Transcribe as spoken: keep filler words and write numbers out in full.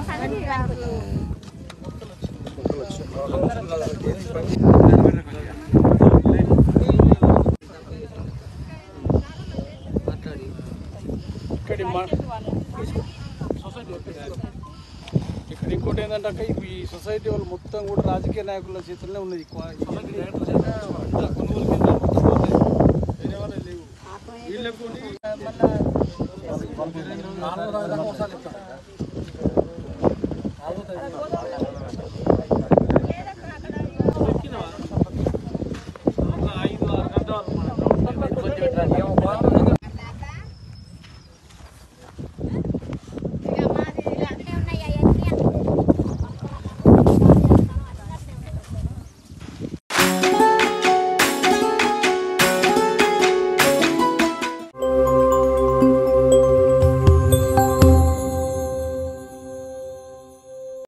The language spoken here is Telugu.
ఇక్కడ ఇంకోటి ఏంటంటే ఈ సొసైటీ వాళ్ళు మొత్తం కూడా రాజకీయ నాయకుల చేతుల్లోనే ఉన్నది. కొనుగోలు కేంద్రాలు లేవు. వీళ్ళకు మళ్ళీ